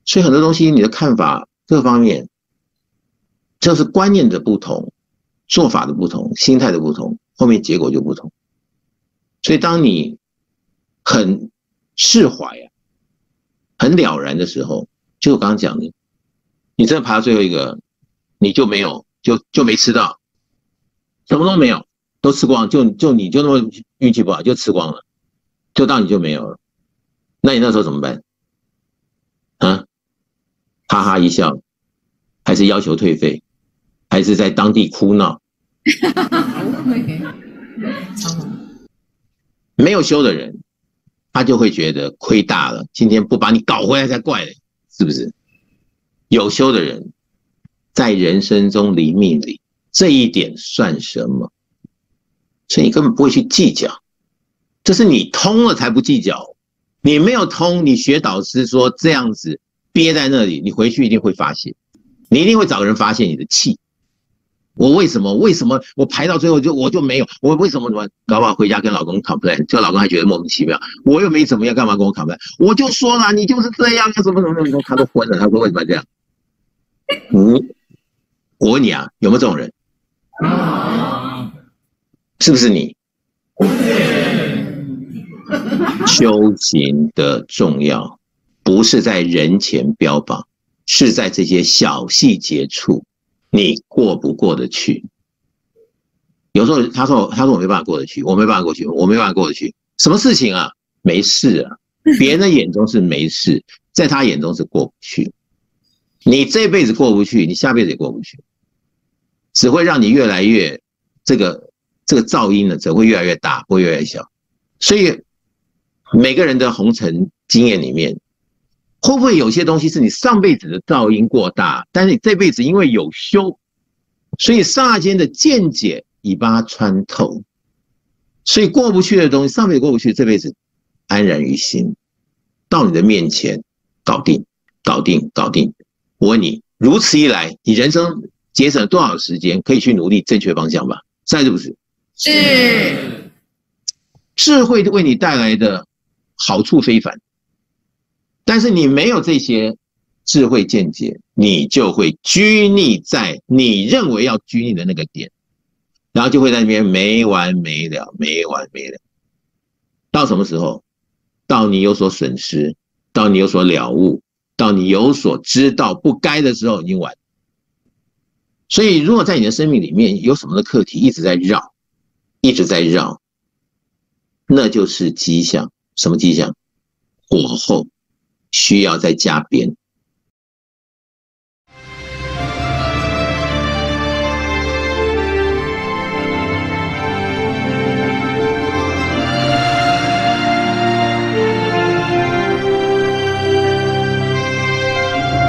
所以很多东西你的看法各方面，就是观念的不同，做法的不同，心态的不同，后面结果就不同。所以当你很释怀啊，很了然的时候，就我刚刚讲的，你真的爬到最后一个，你就没有，就没吃到，什么都没有，都吃光，就你就那么运气不好，就吃光了，就到你就没有了。那你那时候怎么办？啊，哈哈一笑，还是要求退费，还是在当地哭闹？没有修的人，他就会觉得亏大了，今天不把你搞回来才怪嘞，是不是？有修的人，在人生中离命里，这一点算什么？所以你根本不会去计较，这是你通了才不计较。你没有通，你学导师说这样子憋在那里，你回去一定会发现，你一定会找人发现你的气。我为什么我排到最后我就没有，我为什么搞不好回家跟老公 complain， 就老公还觉得莫名其妙，我又没怎么样，干嘛跟我 complain？ 我就说了，你就是这样，什么，他都昏了，他说为什么这样？我问你啊，有没有这种人？是不是你？修行的重要，不是在人前标榜，是在这些小细节处，你过不过得去？有时候他说我没办法过得去，我没办法过去，我没办法过得去。什么事情啊？没事啊，别人的眼中是没事，在他眼中是过不去。你这辈子过不去，你下辈子也过不去，只会让你越来越这个噪音呢，只会越来越大，不会越来越小。所以每个人的红尘经验里面，会不会有些东西是你上辈子的噪音过大，但是你这辈子因为有修，所以刹间的见解已把它穿透，所以过不去的东西，上辈子过不去，这辈子安然于心，到你的面前搞定。我问你，如此一来，你人生节省了多少时间可以去努力正确方向吧？是不是？ 是。 智慧为你带来的好处非凡，但是你没有这些智慧见解，你就会拘泥在你认为要拘泥的那个点，然后就会在那边没完没了。到什么时候？到你有所损失，到你有所了悟，到你有所知道不该的时候，已经晚。所以如果在你的生命里面有什么的课题一直在绕，那就是迹象。什么迹象？火候需要再加鞭。